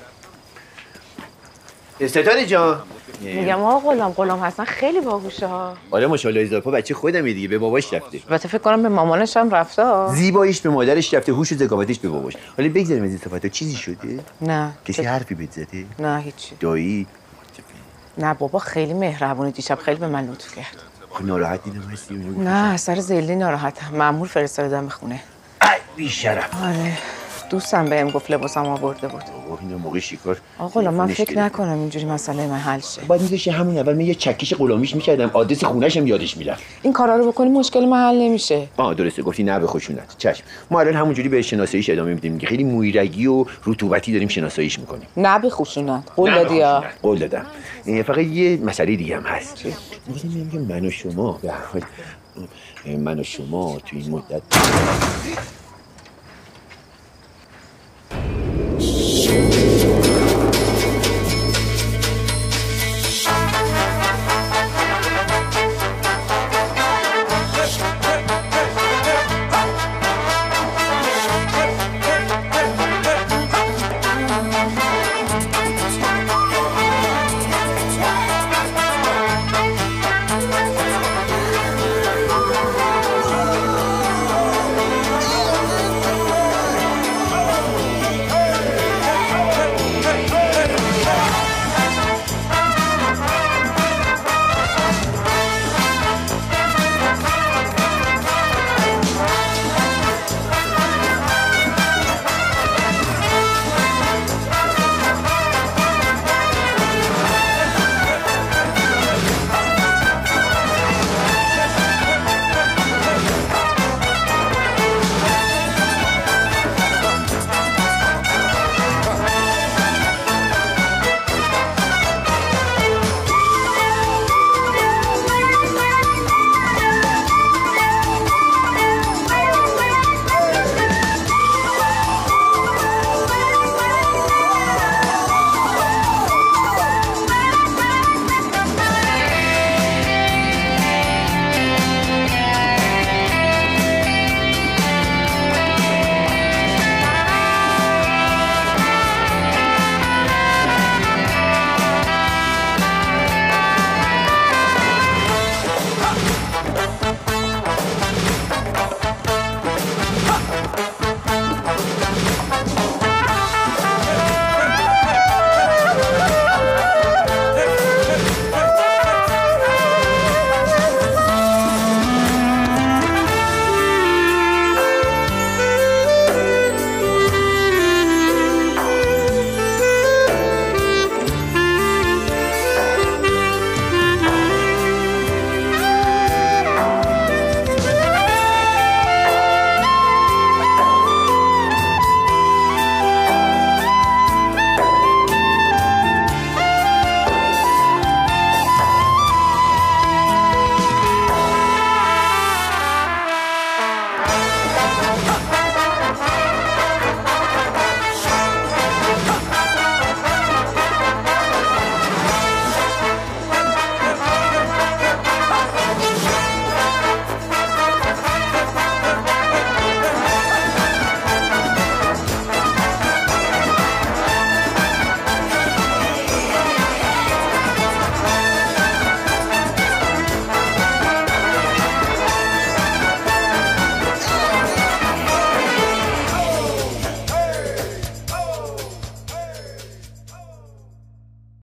ستاره جان میگم آقا غلام حسن خیلی باهوشه ها. آره ماشاءالله اضافه بچه خودمه دیگه، به باباش رفته. البته فکر کنم به مامانش هم رفته ها. زیباییش به مادرش رفته، هوش و ذکاوتش به باباش. حالا بگذاریم از این صفاتا. چیزی شده؟ نه. کسی حرفی بهت زده؟ نه هیچی. دایی؟ نه بابا خیلی مهربونه، دیشب خیلی به من لطف کرد. خب ناراحت دیدم هستی؟ نه سر زلی ناراحتم. مأمور فرستادم به خونه. ای بی‌شرف. آره دوستم بهم گفت لباسم آورده بود. بابا اینا موقع شکار. آقا من فکر نکنم اینجوری مسئله من حل شه. باید میذاشی همون اول من یه چکش غلامیش میکردم، آدرس خونه‌ش هم یادش میرفت. این کارا رو بکنی مشکل من حل نمیشه. درسته گفتی نه به خشونت. چشم. ما الان همونجوری به شناساییش ادامه میدیم که خیلی مویرگی و رطوبتی داریم شناساییش میکنیم. نه به خشونت. قول دادی ها. قول دادم. فقط یه مسئله دیگه هم هست. میگم من و شما به هر حال من و شما تو این مدت